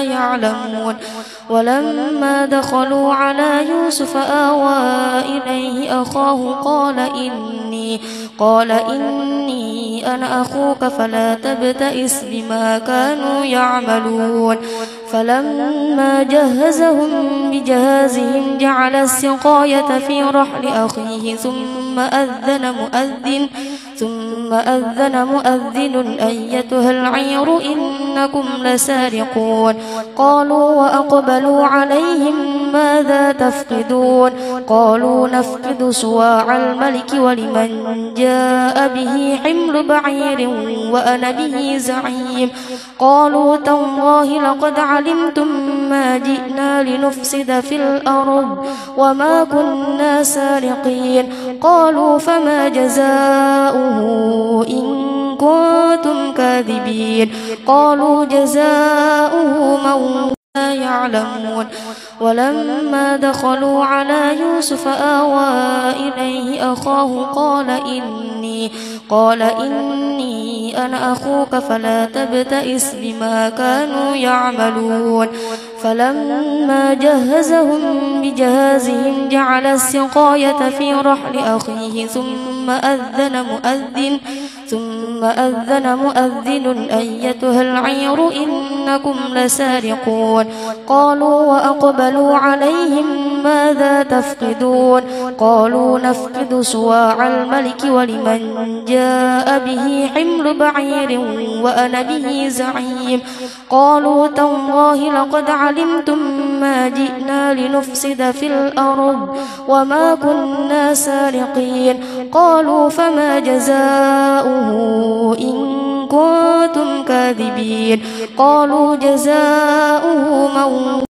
يعلمون ولما دخلوا على يوسف آوى إليه أخاه قال إني أنا أخوك فلا تبتئس بما كانوا يعملون فلما جهزهم بجهازهم جعل السقاية في رحل أخيه ثم أذن مؤذن أيتها العير إنكم لسارقون قالوا وأقبلوا عليهم ماذا تفقدون قالوا نفقد صواع الملك ولمن جاء به حمل بعير وأنا به زعيم قالوا تالله لقد علمتم ما جئنا لنفسد في الأرض وما كنا سارقين قالوا فما جزاؤه إن كنتم كاذبين قالوا جزاؤه من لا يعلمون ولما دخلوا على يوسف آوى إليه أخاه قال إني أنا أخوك فلا تبتئس بما كانوا يعملون فلما جهزهم بجهازهم جعل السقاية في رحل أخيه ثم أذن مؤذن أيتها العير إنكم لسارقون قالوا وأقبلوا عليهم ماذا تفقدون قالوا نفقد صواع الملك ولمن جاء به حمل بعير وأنا به زعيم قالوا تالله لقد علمتم ما جئنا لنفسد في الأرض وما كنا سارقين قالوا فما جزاؤه إن كنتم كاذبين قالوا جزاؤه من